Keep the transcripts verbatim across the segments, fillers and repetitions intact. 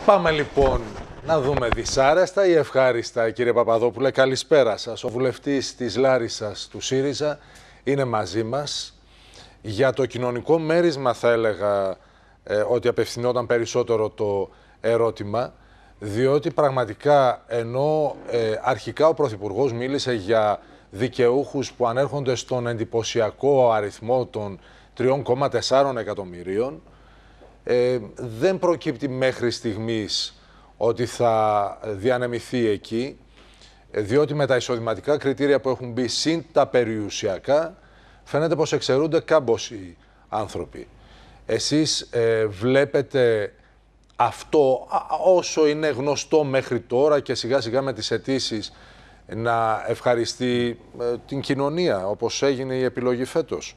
Πάμε λοιπόν να δούμε δυσάρεστα ή ευχάριστα, κύριε Παπαδόπουλε. Καλησπέρα σας. Ο βουλευτής της Λάρισσας του ΣΥΡΙΖΑ είναι μαζί μας. Για το κοινωνικό μέρισμα θα έλεγα ε, ότι απευθυνόταν περισσότερο το ερώτημα, διότι πραγματικά ενώ ε, αρχικά ο Πρωθυπουργός μίλησε για δικαιούχους που ανέρχονται στον εντυπωσιακό αριθμό των τρία κόμμα τέσσερα εκατομμυρίων, ε, δεν προκύπτει μέχρι στιγμής ότι θα διανεμηθεί εκεί, διότι με τα εισοδηματικά κριτήρια που έχουν μπει συν τα περιουσιακά, φαίνεται πως εξαιρούνται κάμποσοι άνθρωποι. Εσείς ε, βλέπετε αυτό όσο είναι γνωστό μέχρι τώρα και σιγά σιγά με τις αιτήσεις να ευχαριστεί ε, την κοινωνία, όπως έγινε η επιλογή φέτος?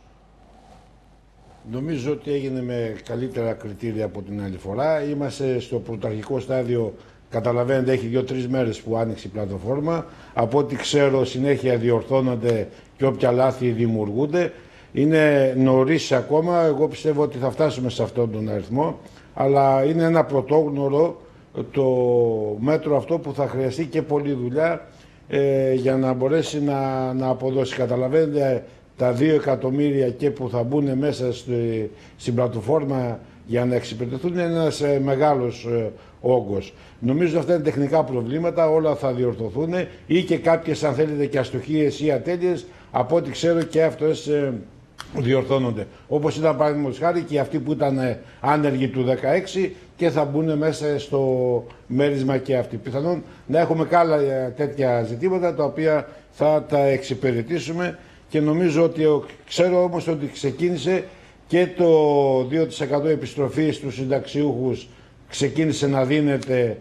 Νομίζω ότι έγινε με καλύτερα κριτήρια από την άλλη φορά. Είμαστε στο πρωταρχικό στάδιο, καταλαβαίνετε, έχει δύο-τρεις μέρες που άνοιξε η πλατφόρμα. Από ό,τι ξέρω, συνέχεια διορθώνονται και όποια λάθη δημιουργούνται. Είναι νωρίς ακόμα, εγώ πιστεύω ότι θα φτάσουμε σε αυτόν τον αριθμό, αλλά είναι ένα πρωτόγνωρο το μέτρο αυτό που θα χρειαστεί και πολλή δουλειά ε, για να μπορέσει να, να αποδώσει. Καταλαβαίνετε, τα δύο εκατομμύρια και που θα μπουν μέσα στη, στην πλατφόρμα για να εξυπηρετηθούν είναι ένας ε, μεγάλος ε, όγκος. Νομίζω αυτά είναι τεχνικά προβλήματα, όλα θα διορθωθούν ή και κάποιες, αν θέλετε, και αστοχίες ή ατέλειες, από ό,τι ξέρω και αυτές ε, διορθώνονται. Όπως ήταν παραδείγματος χάρη και αυτοί που ήταν ε, άνεργοι του δεκαέξι και θα μπουν μέσα στο μέρισμα και αυτοί. Πιθανόν να έχουμε και άλλα ε, τέτοια ζητήματα τα οποία θα τα εξυπηρετήσουμε. Και νομίζω ότι, ξέρω όμως ότι ξεκίνησε και το δύο τοις εκατό επιστροφή στους συνταξιούχους ξεκίνησε να δίνεται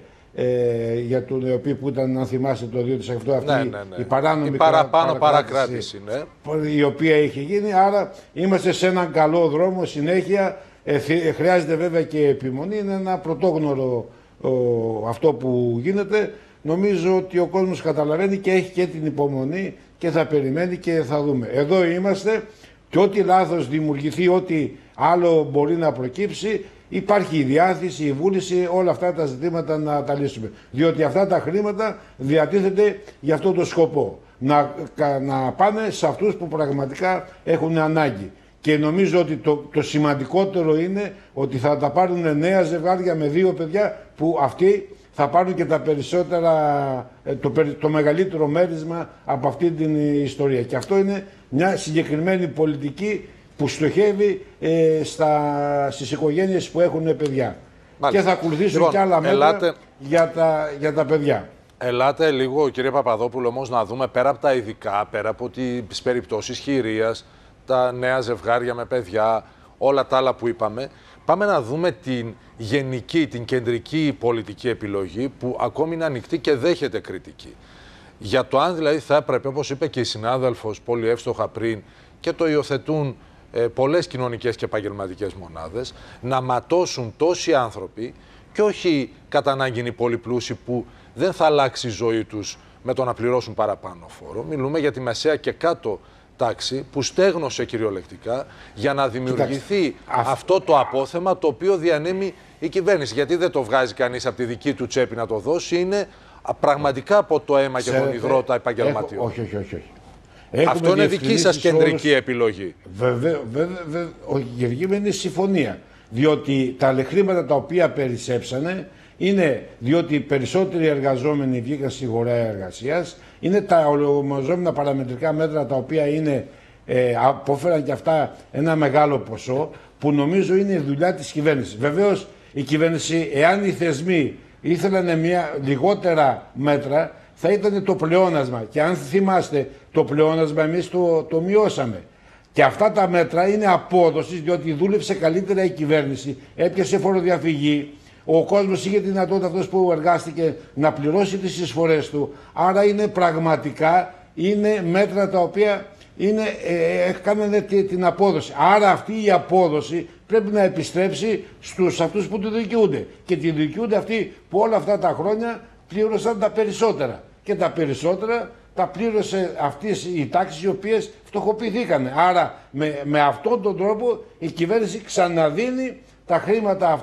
ε, για τον οποίο που ήταν, αν θυμάστε, το δύο τοις εκατό αυτή, ναι, ναι, ναι. η παράνομη η παραπάνω παρακράτηση, ναι. η οποία είχε γίνει. Άρα είμαστε σε έναν καλό δρόμο συνέχεια. Ε, χρειάζεται βέβαια και επιμονή. Είναι ένα πρωτόγνωρο ο, αυτό που γίνεται. Νομίζω ότι ο κόσμος καταλαβαίνει και έχει και την υπομονή και θα περιμένει και θα δούμε. Εδώ είμαστε και ό,τι λάθος δημιουργηθεί, ό,τι άλλο μπορεί να προκύψει, υπάρχει η διάθεση, η βούληση, όλα αυτά τα ζητήματα να τα λύσουμε. Διότι αυτά τα χρήματα διατίθεται για αυτόν τον σκοπό. Να, να πάνε σε αυτούς που πραγματικά έχουν ανάγκη. Και νομίζω ότι το, το σημαντικότερο είναι ότι θα τα πάρουν νέα ζευγάρια με δύο παιδιά που αυτοί θα πάρουν και τα περισσότερα, το, το μεγαλύτερο μέρισμα από αυτή την ιστορία. Και αυτό είναι μια συγκεκριμένη πολιτική που στοχεύει ε, στα, στις οικογένειες που έχουν παιδιά. Μάλιστα. Και θα ακολουθήσουν λοιπόν, και άλλα μέτρα ελάτε, για, τα, για τα παιδιά. Ελάτε λίγο, κύριε Παπαδόπουλο, όμως να δούμε πέρα από τα ειδικά, πέρα από τις περιπτώσεις χειρίας, τα νέα ζευγάρια με παιδιά, όλα τα άλλα που είπαμε. Πάμε να δούμε την γενική, την κεντρική πολιτική επιλογή που ακόμη είναι ανοιχτή και δέχεται κριτική. Για το αν δηλαδή θα έπρεπε, όπως είπε και η συνάδελφος πολύ εύστοχα πριν και το υιοθετούν ε, πολλές κοινωνικές και επαγγελματικές μονάδες, να ματώσουν τόσοι άνθρωποι και όχι κατά ανάγκη οι πολύ πλούσιοι που δεν θα αλλάξει η ζωή τους με το να πληρώσουν παραπάνω φόρο. Μιλούμε για τη μεσαία και κάτω τάξη που στέγνωσε κυριολεκτικά για να δημιουργηθεί Κοιτάξτε. αυτό το απόθεμα το οποίο διανέμει η κυβέρνηση. Γιατί δεν το βγάζει κανείς από τη δική του τσέπη να το δώσει, είναι πραγματικά από το αίμα και τον υδρότα επαγγελματιών. Όχι, όχι, όχι. Αυτό είναι δική σας κεντρική όλους... επιλογή. Βέβαια, βέβαια, βέβαια, όχι, η είναι συμφωνία. Διότι τα χρήματα τα οποία περισσέψανε είναι διότι οι περισσότεροι εργαζόμενοι βγήκαν στη αγορά εργασίας, είναι τα ονομαζόμενα παραμετρικά μέτρα τα οποία είναι, ε, απόφεραν και αυτά ένα μεγάλο ποσό που νομίζω είναι η δουλειά της κυβέρνησης. Βεβαίως η κυβέρνηση, εάν οι θεσμοί ήθελαν μια λιγότερα μέτρα, θα ήταν το πλεόνασμα. Και αν θυμάστε, το πλεόνασμα εμείς το, το μειώσαμε. Και αυτά τα μέτρα είναι απόδοση, διότι δούλεψε καλύτερα η κυβέρνηση, έπιασε φοροδιαφυγή. Ο κόσμος είχε τη δυνατότητα, αυτός που εργάστηκε, να πληρώσει τις εισφορές του. Άρα είναι πραγματικά είναι μέτρα τα οποία είναι, ε, κάνανε την απόδοση. Άρα αυτή η απόδοση πρέπει να επιστρέψει στους αυτούς που τη δικαιούνται. Και τη δικαιούνται αυτοί που όλα αυτά τα χρόνια πλήρωσαν τα περισσότερα. Και τα περισσότερα τα πλήρωσε αυτές οι τάξεις οι οποίες φτωχοποιηθήκαν. Άρα με, με αυτόν τον τρόπο η κυβέρνηση ξαναδίνει τα χρήματα αυτά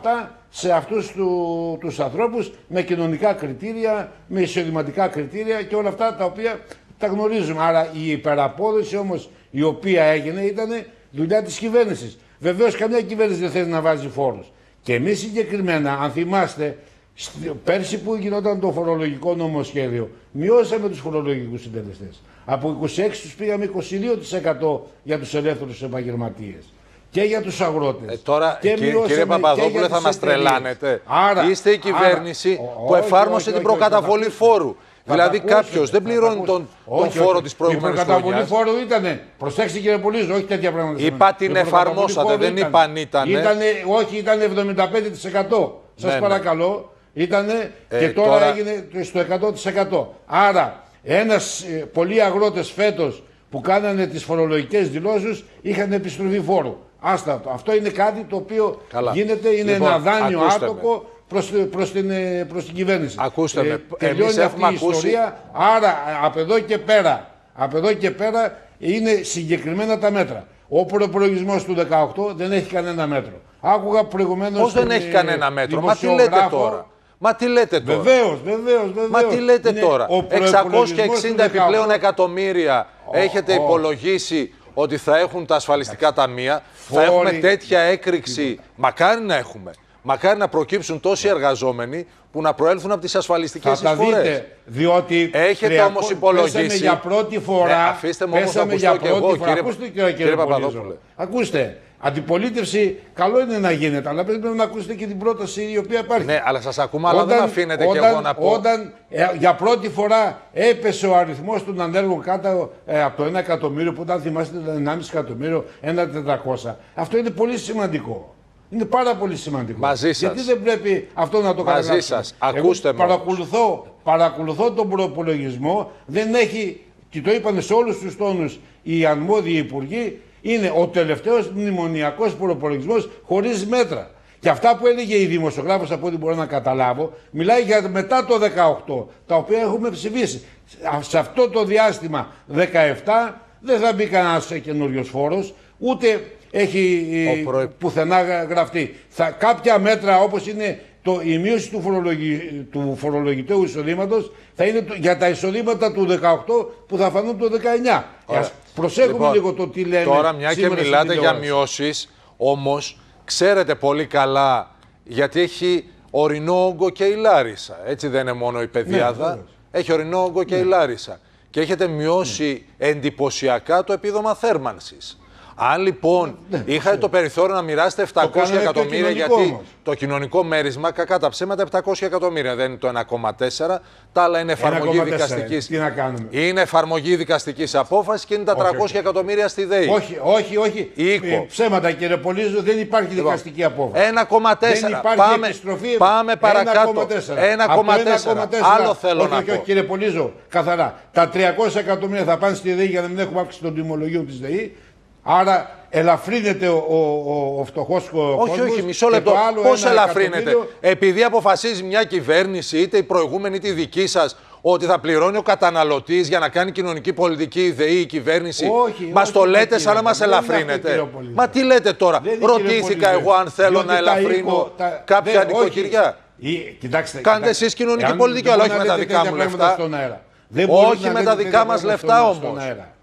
σε αυτούς του, τους ανθρώπους με κοινωνικά κριτήρια, με εισοδηματικά κριτήρια και όλα αυτά τα οποία τα γνωρίζουμε. Άρα η υπεραπόδοση όμως η οποία έγινε ήταν δουλειά της κυβέρνησης. Βεβαίως καμιά κυβέρνηση δεν θέλει να βάζει φόρους. Και εμείς συγκεκριμένα, αν θυμάστε, πέρσι που γινόταν το φορολογικό νομοσχέδιο, μειώσαμε τους φορολογικούς συντελεστές. Από είκοσι έξι τους πήγαμε είκοσι δύο τοις εκατό για τους ελεύθερους επαγγελματίες. Και για τους αγρότες. Ε, τώρα, και κύριε, κύριε Παπαδόπουλε, θα μας τρελάνετε. Άρα, Είστε η κυβέρνηση άρα, που εφάρμοσε όχι, όχι, την προκαταβολή όχι, φόρου. Δηλαδή κάποιο δεν πληρώνει τον, τον φόρο τη προηγούμενη χρονιά. Η προκαταβολή φόρου ήταν. Προσέξτε κύριε Πολύζο, όχι τέτοια πράγματα. Είπα την εφαρμόσατε, δεν είπαν ήταν. Ήτανε, όχι, ήταν εβδομήντα πέντε τοις εκατό. Σας ναι, παρακαλώ. Ήτανε ε, και τώρα, τώρα έγινε στο εκατό τοις εκατό. Άρα, ένας, πολλοί αγρότες φέτος που κάνανε τις φορολογικές δηλώσεις είχαν επιστροφή φόρου. Άστα αυτό. Αυτό είναι κάτι το οποίο Καλά. γίνεται, είναι λοιπόν, ένα δάνειο άτοκο προς, προς, την, προς την κυβέρνηση. Ακούστε με. Ε, τελειώνει αυτή η ακούσει... ιστορία, άρα από εδώ και πέρα, από εδώ και πέρα είναι συγκεκριμένα τα μέτρα. Ο προπολογισμός του δεκαοκτώ δεν έχει κανένα μέτρο. Άκουγα προηγουμένως. Πώς δεν έχει κανένα μέτρο, μα τι λέτε τώρα. Μα τι λέτε τώρα. Βεβαίως, βεβαίως, βεβαίως. Μα τι λέτε είναι τώρα. εξακόσια εξήντα επιπλέον εκατομμύρια oh, έχετε oh. υπολογίσει ότι θα έχουν τα ασφαλιστικά ταμεία. Φόρη. Θα έχουμε τέτοια έκρηξη. Μακάρι να έχουμε. Μακάρι να προκύψουν τόσοι εργαζόμενοι που να προέλθουν από τις ασφαλιστικές εισφορές. Θα τα δείτε, διότι έχετε όμως υπολογίσει. Πέσαμε για πρώτη φορά. Ναι, αφήστε μου όμως να ακουστώ και εγώ, κύριε, ακούστε, κύριε, κύριε Παπαδόπουλε. Ακούστε. Αντιπολίτευση καλό είναι να γίνεται, αλλά πρέπει να ακούσετε και την πρόταση η οποία υπάρχει. Ναι, αλλά σας ακούμε, αλλά όταν, δεν αφήνετε όταν, και εγώ να πω. Όταν ε, για πρώτη φορά έπεσε ο αριθμός των ανέργων κάτω ε, από το ένα εκατομμύριο, που όταν θυμάστε ήταν ενάμιση εκατομμύριο, ένα τετρακόσια. Αυτό είναι πολύ σημαντικό. Είναι πάρα πολύ σημαντικό. Μαζί σας. Γιατί δεν πρέπει αυτό να το κάνουμε. Μαζί σας. Ακούστε με. Παρακολουθώ, παρακολουθώ τον προπολογισμό. Δεν έχει, και το είπαν σε όλους τους τόνους οι αρμόδιοι υπουργοί, είναι ο τελευταίος μνημονιακός προπολογισμός χωρίς μέτρα. Και αυτά που έλεγε η δημοσιογράφος, από ό,τι μπορώ να καταλάβω, μιλάει για μετά το δεκαοκτώ, τα οποία έχουμε ψηφίσει. Σε αυτό το διάστημα δεκαεπτά δεν θα μπει κανένας καινούριος φόρος, ούτε έχει προ... πουθενά γραφτεί. Θα, κάποια μέτρα όπως είναι το, η μείωση του, φορολογι... του φορολογητέου εισοδήματος θα είναι το, για τα εισοδήματα του δεκαοκτώ που θα φανούν το δεκαεννιά. Ας προσέχουμε λοιπόν, λίγο το τι λέμε. Τώρα μια και μιλάτε για μειώσεις, όμως ξέρετε πολύ καλά γιατί έχει ορεινό όγκο και η Λάρισα. Έτσι δεν είναι μόνο η Πεδιάδα, ναι, έχει ορεινό όγκο και ναι. η Λάρισα. Και έχετε μειώσει ναι. εντυπωσιακά το επίδομα θέρμανσης. Αν λοιπόν ναι, είχατε ναι. το περιθώριο να μοιράσετε επτακόσια εκατομμύρια, γιατί όμως. το κοινωνικό μέρισμα, κακά τα ψέματα, επτακόσια εκατομμύρια δεν είναι το ένα κόμμα τέσσερα, τα άλλα είναι εφαρμογή δικαστικής. Τι να κάνουμε. Είναι εφαρμογή δικαστικής απόφασης και είναι τα τριακόσια όχι, εκατομμύρια στη ΔΕΗ. Όχι, όχι, όχι. Ε, ψέματα κύριε Πολύζο, δεν υπάρχει λοιπόν, δικαστική απόφαση. ένα κόμμα τέσσερα. Πάμε, πάμε παρακάτω. ένα κόμμα τέσσερα. Άλλο θέλω όχι, να όχι, πω. Όχι, κύριε Πολύζο, καθαρά. Τα τριακόσια εκατομμύρια θα πάνε στη ΔΕΗ για να μην έχουμε αύξηση των τιμολογίων της ΔΕΗ. Άρα ελαφρύνεται ο, ο, ο, ο φτωχός κόσμος. Όχι, όχι, μισό λεπτό. Πώς ελαφρύνεται. Εκατομμύριο... Επειδή αποφασίζει μια κυβέρνηση, είτε η προηγούμενη είτε η δική σας, ότι θα πληρώνει ο καταναλωτής για να κάνει κοινωνική πολιτική η ΔΕΗ, η κυβέρνηση. Όχι, μας το λέτε κύριε, σαν να μας ελαφρύνετε. Μα τι λέτε τώρα. Ρωτήθηκα εγώ αν θέλω να ελαφρύνω τα... κάποια νοικοκυριά. Κάντε εσείς κοινωνική πολιτική, αλλά όχι με τα δικά μου λεφτά. Όχι με τα δικά μας λεφτά όμως.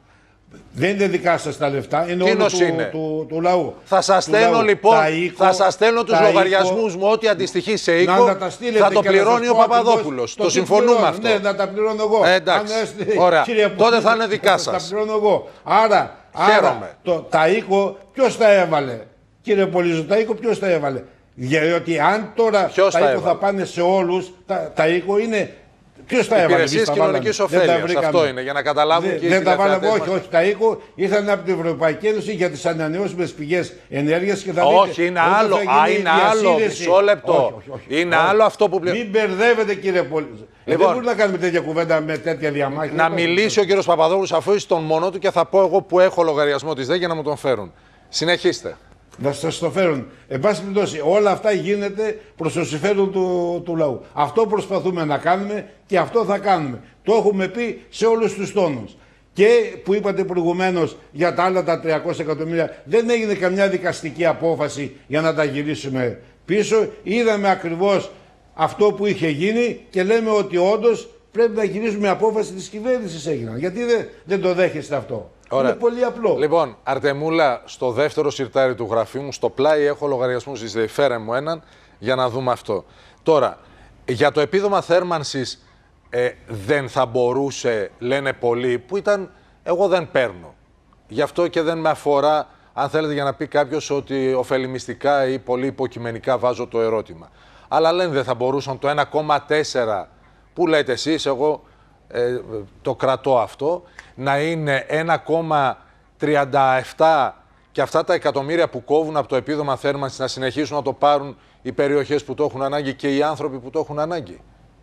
Δεν είναι δικά σας τα λεφτά, είναι όλο του, του, του, του λαού. Θα σας στέλνω λοιπόν, οίκο, θα σας στέλνω τους λογαριασμούς μου, ό,τι αντιστοιχεί σε οίκο, να, θα το πληρώνει ο Παπαδόπουλος. Το, το συμφωνούμε αυτό. Ναι, να τα πληρώνω εγώ. Ε, εντάξει, αν, ωραία. Κύριε, τότε θα είναι δικά σας. Θα τα πληρώνω εγώ. Άρα, άρα το, τα οίκο ποιος τα έβαλε. Κύριε Πολύζο, τα οίκο ποιος τα έβαλε. Γιατί αν τώρα ποιος τα οίκο θα πάνε σε όλους, τα, τα οίκο είναι... Ποιος τα έβαλε. Υπηρεσίες κοινωνικής ωφέλειας. Αυτό είναι, για να καταλάβουν δεν, και οι δεν τα βάλαμε, όχι, όχι. Τα οίκο ήρθαν από την Ευρωπαϊκή Ένωση για τις ανανεώσιμες πηγές ενέργειας και θα δείτε. Όχι, είναι άλλο. Α, είναι άλλο. Μισό λεπτό. Όχι, όχι, όχι. Είναι όχι. άλλο αυτό που πλέον. Μην μπερδεύετε, κύριε Πολύζο. Λοιπόν, δεν μπορούμε να κάνουμε τέτοια κουβέντα με τέτοια διαμάχη. Να μιλήσει ο κύριος Παπαδόπουλος αφού είσαι τον μόνο του και θα πω εγώ που έχω λογαριασμό της ΔΕ για να μου τον φέρουν. Συνεχίστε. Να σας το φέρουν. Εν πάση περιπτώσει, όλα αυτά γίνεται προς το συμφέρον του, του λαού. Αυτό προσπαθούμε να κάνουμε και αυτό θα κάνουμε. Το έχουμε πει σε όλους τους τόνους. Και που είπατε προηγουμένως για τα άλλα τα τριακόσια εκατομμύρια, δεν έγινε καμιά δικαστική απόφαση για να τα γυρίσουμε Πίσω είδαμε ακριβώς αυτό που είχε γίνει και λέμε ότι όντως πρέπει να γυρίσουμε απόφαση της κυβέρνησης έγιναν. Γιατί δεν, δεν το δέχεστε αυτό. Ωραία. Είναι πολύ απλό. Λοιπόν, Αρτεμούλα, στο δεύτερο σιρτάρι του γραφείου μου, στο πλάι έχω λογαριασμούς της ΔΕΗ. Φέρε μου έναν για να δούμε αυτό. Τώρα, για το επίδομα θέρμανσης ε, δεν θα μπορούσε, λένε πολλοί, που ήταν εγώ δεν παίρνω. Γι' αυτό και δεν με αφορά, αν θέλετε, για να πει κάποιος ότι ωφελημιστικά ή πολύ υποκειμενικά βάζω το ερώτημα. Αλλά λένε δεν θα μπορούσαν το ένα κόμμα τέσσερα που λέτε εσείς, εγώ ε, το κρατώ αυτό, να είναι ένα κόμμα τριάντα επτά και αυτά τα εκατομμύρια που κόβουν από το επίδομα θέρμανσης να συνεχίσουν να το πάρουν οι περιοχές που το έχουν ανάγκη και οι άνθρωποι που το έχουν ανάγκη.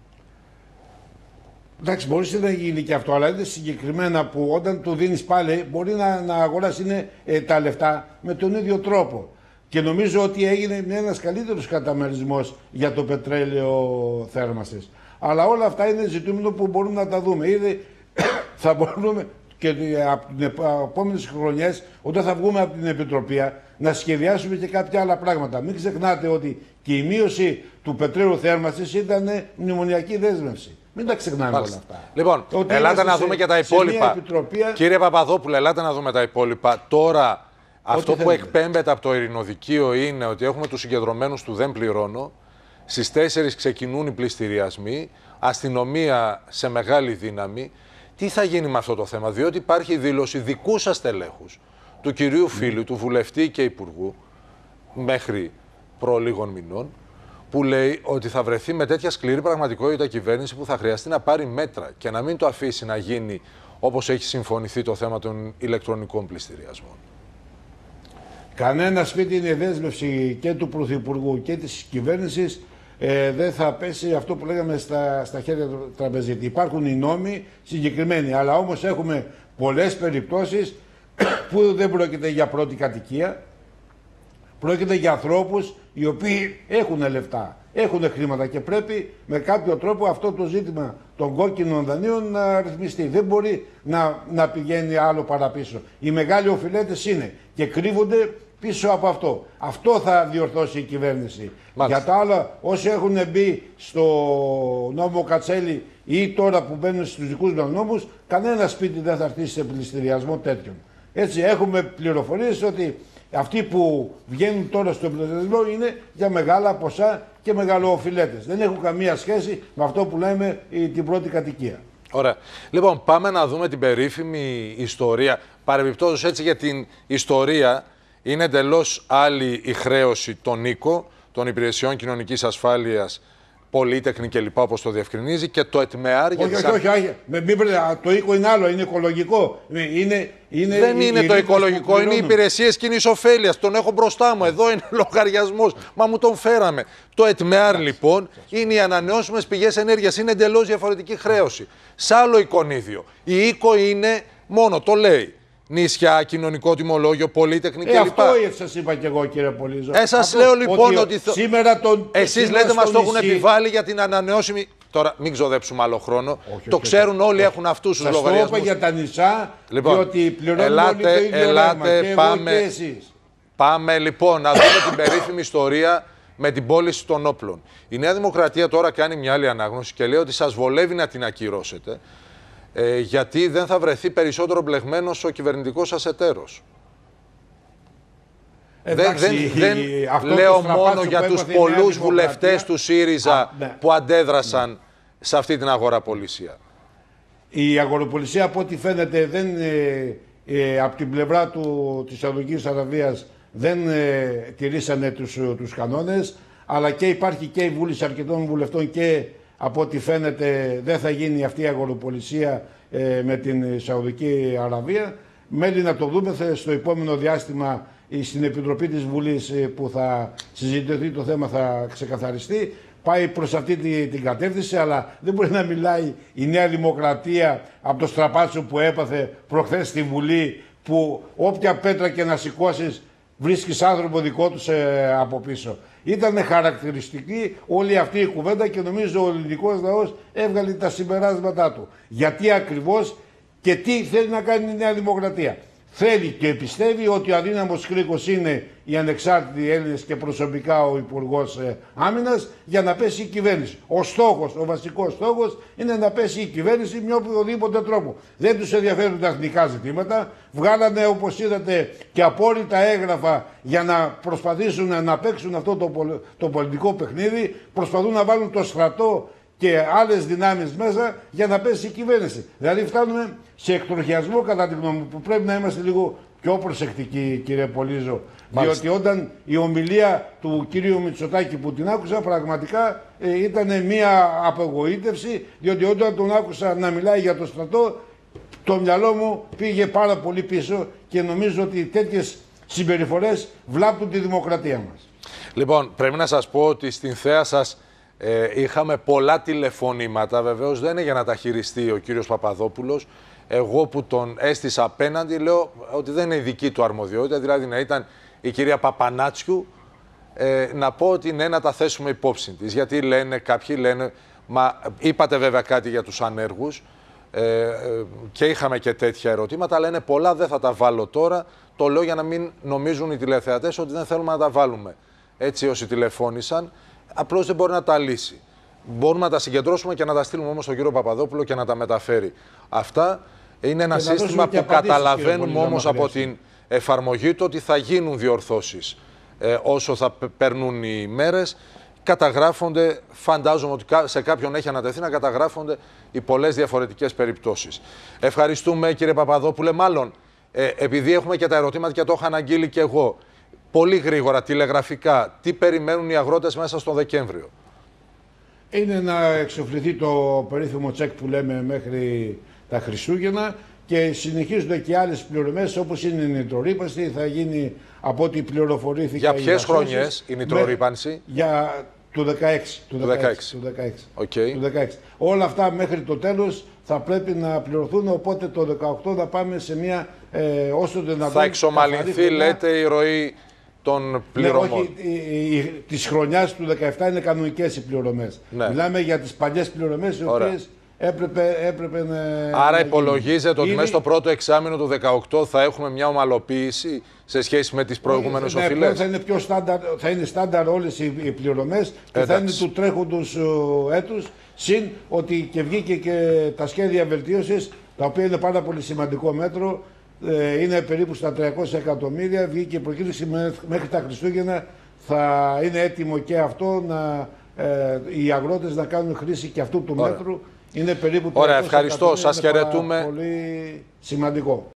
Εντάξει, μπορεί να γίνει και αυτό, αλλά είναι συγκεκριμένα που όταν του δίνεις πάλι μπορεί να, να αγοράσει είναι, ε, τα λεφτά με τον ίδιο τρόπο. Και νομίζω ότι έγινε ένας καλύτερος καταμερισμός για το πετρέλαιο θέρμανσης. Αλλά όλα αυτά είναι ζητούμενο που μπορούμε να τα δούμε. Ήδη θα μπορούμε και από τις επόμενες χρονιές, όταν θα βγούμε από την Επιτροπή, να σχεδιάσουμε και κάποια άλλα πράγματα. Μην ξεχνάτε ότι και η μείωση του πετρέλαιου θέρμανσης ήταν μνημονιακή δέσμευση. Μην τα ξεχνάμε όλα αυτά. Λοιπόν, ότι ελάτε να σε, δούμε και τα υπόλοιπα. Επιτροπία... Κύριε Παπαδόπουλε, ελάτε να δούμε τα υπόλοιπα. Τώρα, αυτό που θέλετε. Εκπέμπεται από το ειρηνοδικείο είναι ότι έχουμε τους συγκεντρωμένους του δεν πληρώνω. Στις τέσσερις ξεκινούν οι πληστηριασμοί, αστυνομία σε μεγάλη δύναμη. Τι θα γίνει με αυτό το θέμα, διότι υπάρχει δήλωση δικού σας τελέχους, του κυρίου Φίλου, mm. του βουλευτή και υπουργού, μέχρι προ λίγων μηνών, που λέει ότι θα βρεθεί με τέτοια σκληρή πραγματικότητα κυβέρνηση που θα χρειαστεί να πάρει μέτρα και να μην το αφήσει να γίνει όπως έχει συμφωνηθεί το θέμα των ηλεκτρονικών πληστηριασμών. Κανένα σπίτι είναι δέσμευση και του Πρωθυπουργού και της κυβέρνησης. Ε, δεν θα πέσει αυτό που λέγαμε στα, στα χέρια του τραπεζίτη. Υπάρχουν οι νόμοι συγκεκριμένοι, αλλά όμως έχουμε πολλές περιπτώσεις που δεν πρόκειται για πρώτη κατοικία. Πρόκειται για ανθρώπους οι οποίοι έχουν λεφτά, έχουν χρήματα και πρέπει με κάποιο τρόπο αυτό το ζήτημα των κόκκινων δανείων να ρυθμιστεί. Δεν μπορεί να, να πηγαίνει άλλο παραπίσω. Οι μεγάλοι οφειλέτες είναι και κρύβονται πίσω από αυτό. Αυτό θα διορθώσει η κυβέρνηση. Μάλιστα. Για τα άλλα, όσοι έχουν μπει στο νόμο Κατσέλη ή τώρα που μπαίνουν στους δικούς μας νόμους, κανένα σπίτι δεν θα έρθει σε πληστηριασμό τέτοιον. Έτσι, έχουμε πληροφορίες ότι αυτοί που βγαίνουν τώρα στον πληστηριασμό είναι για μεγάλα ποσά και μεγαλοοφιλέτες. Δεν έχουν καμία σχέση με αυτό που λέμε την πρώτη κατοικία. Ωραία. Λοιπόν, πάμε να δούμε την περίφημη ιστορία. Παρεμπιπτόντως, έτσι, για την ιστορία είναι εντελώς άλλη η χρέωση των ΙΚΟ, των υπηρεσιών κοινωνικής ασφάλειας, πολύτεχνη κλπ. Όπως το διευκρινίζει, και το ΕΤΜΕΑΡ. Όχι, όχι, όχι, όχι. Το ΙΚΟ είναι άλλο, είναι οικολογικό. Είναι, είναι, δεν είναι το οικολογικό, είναι οι υπηρεσίες κοινής ωφέλειας. Τον έχω μπροστά μου, εδώ είναι λογαριασμός. Μα μου τον φέραμε. Το ΕΤΜΕΑΡ λοιπόν είναι οι ανανεώσιμες πηγές ενέργειας. Είναι εντελώς διαφορετική χρέωση. Σ' άλλο εικονίδιο. Η ΙΚΟ είναι μόνο, το λέει. Νησιά, κοινωνικό τιμολόγιο, πολύτεχνη κλπ. Ε, αυτό σας είπα και εγώ, κύριε Πολύζο. Ε, σας λέω λοιπόν ότι. ότι... Σήμερα τον. Εσείς λέτε μας το έχουν επιβάλει για την ανανεώσιμη. Τώρα μην ξοδέψουμε άλλο χρόνο. Όχι, το όχι, ξέρουν όχι. Όλοι, έχουν αυτούς τους λογαριασμούς. Σας το είπα για τα νησιά, λοιπόν, διότι πληρώνουν ελάτε, όλοι το ίδιο ελάτε, ρεύμα, και πάμε, εγώ και εσείς. Πάμε λοιπόν να δούμε την περίφημη ιστορία με την πώληση των όπλων. Η Νέα Δημοκρατία τώρα κάνει μια άλλη ανάγνωση και λέει ότι σας βολεύει να την ακυρώσετε. Ε, γιατί δεν θα βρεθεί περισσότερο μπλεγμένος ο κυβερνητικός σας εταίρος. Εντάξει, δεν δεν λέω μόνο για τους πολλούς βουλευτές του ΣΥΡΙΖΑ Α, ναι. που αντέδρασαν ναι. σε αυτή την αγοραπολισία. Η αγοραπολισία, από ό,τι φαίνεται, δεν, ε, ε, από την πλευρά του, της Σαουδικής Αραβίας δεν ε, τηρήσανε τους, τους κανόνες, αλλά και υπάρχει και η βούληση αρκετών βουλευτών και από ό,τι φαίνεται δεν θα γίνει αυτή η αγοροπολισία ε, με την Σαουδική Αραβία. Μέλη να το δούμε στο επόμενο διάστημα στην Επιτροπή της Βουλής ε, που θα συζητηθεί το θέμα, θα ξεκαθαριστεί. Πάει προς αυτή την, την κατεύθυνση, αλλά δεν μπορεί να μιλάει η Νέα Δημοκρατία από το στραπάτσο που έπαθε προχθές στη Βουλή, που όποια πέτρα και να σηκώσεις βρίσκεις άνθρωπο δικό τους ε, από πίσω. Ήταν χαρακτηριστική όλη αυτή η κουβέντα και νομίζω ο ελληνικός λαός έβγαλε τα συμπεράσματά του. Γιατί ακριβώς και τι θέλει να κάνει η Νέα Δημοκρατία. θέλει και πιστεύει ότι ο αδύναμος κρίκος είναι οι ανεξάρτητοι Έλληνες και προσωπικά ο Υπουργός Άμυνας για να πέσει η κυβέρνηση. Ο στόχος, ο βασικός στόχος είναι να πέσει η κυβέρνηση με οποιοδήποτε τρόπο. Δεν τους ενδιαφέρουν τα εθνικά ζητήματα. Βγάλανε, όπως είδατε, και απόρριτα έγγραφα για να προσπαθήσουν να παίξουν αυτό το, το πολιτικό παιχνίδι. Προσπαθούν να βάλουν το στρατό και άλλες δυνάμεις μέσα για να πέσει η κυβέρνηση. Δηλαδή φτάνουμε σε εκτροχιασμό, κατά τη γνώμη μου, που πρέπει να είμαστε λίγο πιο προσεκτικοί, κύριε Πολύζο. Μάλιστα. Διότι όταν η ομιλία του κύριου Μητσοτάκη που την άκουσα, πραγματικά ε, ήταν μια απογοήτευση, διότι όταν τον άκουσα να μιλάει για το στρατό, το μυαλό μου πήγε πάρα πολύ πίσω και νομίζω ότι τέτοιες συμπεριφορές βλάπτουν τη δημοκρατία μας. Λοιπόν, πρέπει να σας πω ότι στην θέα σας Ε, είχαμε πολλά τηλεφωνήματα, βεβαίως δεν είναι για να τα χειριστεί ο κύριος Παπαδόπουλος. Εγώ που τον έστησα απέναντι λέω ότι δεν είναι η δική του αρμοδιότητα, δηλαδή να ήταν η κυρία Παπανάτσιου, ε, να πω ότι ναι, να τα θέσουμε υπόψη της. Γιατί λένε, κάποιοι λένε, μα είπατε βέβαια κάτι για τους ανέργους ε, ε, και είχαμε και τέτοια ερωτήματα, αλλά είναι πολλά, δεν θα τα βάλω τώρα. Το λέω για να μην νομίζουν οι τηλεθεατές ότι δεν θέλουμε να τα βάλουμε. Έτσι όσοι τηλεφώνησαν. Απλώς δεν μπορεί να τα λύσει. Μπορούμε να τα συγκεντρώσουμε και να τα στείλουμε όμως στον κύριο Παπαδόπουλο και να τα μεταφέρει. Αυτά είναι ένα σύστημα που καταλαβαίνουμε όμως από την εφαρμογή του ότι θα γίνουν διορθώσεις ε, όσο θα περνούν οι μέρες. Καταγράφονται, φαντάζομαι ότι σε κάποιον έχει ανατεθεί να καταγράφονται οι πολλές διαφορετικές περιπτώσεις. Ευχαριστούμε κύριε Παπαδόπουλε. Μάλλον, ε, επειδή έχουμε και τα ερωτήματα και το είχα αναγγείλει και εγώ, πολύ γρήγορα, τηλεγραφικά, τι περιμένουν οι αγρότες μέσα στον Δεκέμβριο? Είναι να εξοφληθεί το περίφημο τσεκ που λέμε μέχρι τα Χριστούγεννα και συνεχίζονται και άλλες πληρωμές όπως είναι η νητρορύπανση, θα γίνει από ό,τι πληροφορήθηκα. Για ποιες χρονιές η νητρορύπανση? Για το δεκαέξι. Το δεκαέξι. Το δεκαέξι. Okay. Το δεκαέξι. Όλα αυτά μέχρι το τέλος θα πρέπει να πληρωθούν, οπότε το δεκαοκτώ να πάμε σε μια ε, όσο δυνατόν. Θα εξομαλυνθεί, λέτε, η ροή των πληρωμών. Ναι, όχι, η, η, της χρονιάς του δεκαεπτά είναι κανονικές οι πληρωμές. Ναι. Μιλάμε για τις παλιές πληρωμές, οι οποίες έπρεπε, έπρεπε να... Άρα να υπολογίζεται ότι είναι... μέσα στο πρώτο εξάμηνο του δεκαοκτώ θα έχουμε μια ομαλοποίηση σε σχέση με τις προηγούμενες ναι, οφειλές. Θα είναι πιο στάνταρ, θα είναι στάνταρ όλες οι, οι πληρωμές και εντάξει, θα είναι του τρέχοντος uh, έτους, συν ότι και βγήκε και τα σχέδια βελτίωσης, τα οποία είναι πάρα πολύ σημαντικό μέτρο. Είναι περίπου στα τριακόσια εκατομμύρια, βγήκε η προκήρυξη μέχρι τα Χριστούγεννα. Θα είναι έτοιμο και αυτό να, ε, οι αγρότες να κάνουν χρήση και αυτού του Ωραία. μέτρου. Είναι περίπου Ωραία, ευχαριστώ. Σας χαιρετούμε. Πολύ σημαντικό.